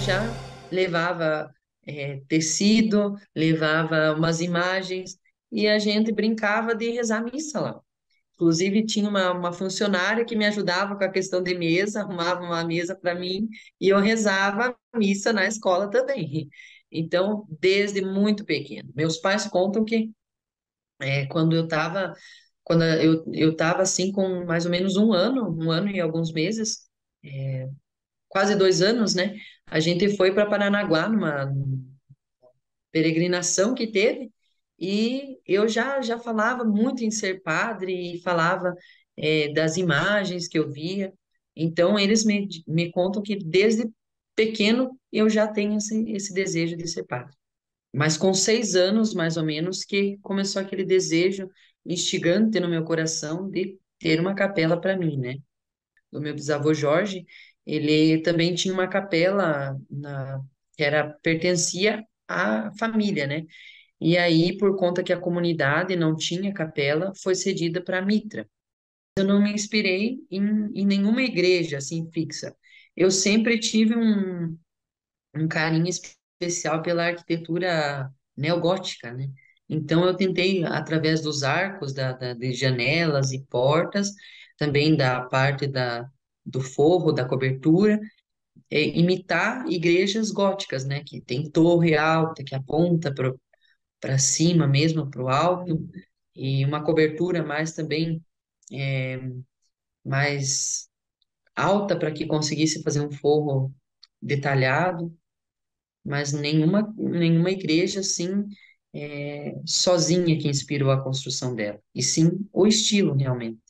já levava tecido, levava umas imagens e a gente brincava de rezar missa lá. Inclusive, tinha uma funcionária que me ajudava com a questão de mesa, arrumava uma mesa para mim e eu rezava a missa na escola também. Então, desde muito pequeno. Meus pais contam que quando eu estava assim com mais ou menos um ano e alguns meses, quase 2 anos, né? A gente foi para Paranaguá numa peregrinação que teve, e eu já falava muito em ser padre e falava das imagens que eu via. Então, eles me contam que desde pequeno eu já tenho esse desejo de ser padre. Mas com 6 anos, mais ou menos, que começou aquele desejo instigante no meu coração de ter uma capela para mim, né? Do meu bisavô Jorge, ele também tinha uma capela que pertencia à família, né? E aí, por conta que a comunidade não tinha capela, foi cedida para a Mitra. Eu não me inspirei em nenhuma igreja assim fixa. Eu sempre tive um carinho especial pela arquitetura neogótica, né? Então eu tentei, através dos arcos de janelas e portas, também da parte do forro, da cobertura, imitar igrejas góticas, né? Que tem torre alta, que aponta para cima mesmo, para o alto, e uma cobertura mais também mais alta para que conseguisse fazer um forro detalhado, mas nenhuma igreja assim sozinha que inspirou a construção dela, e sim o estilo realmente.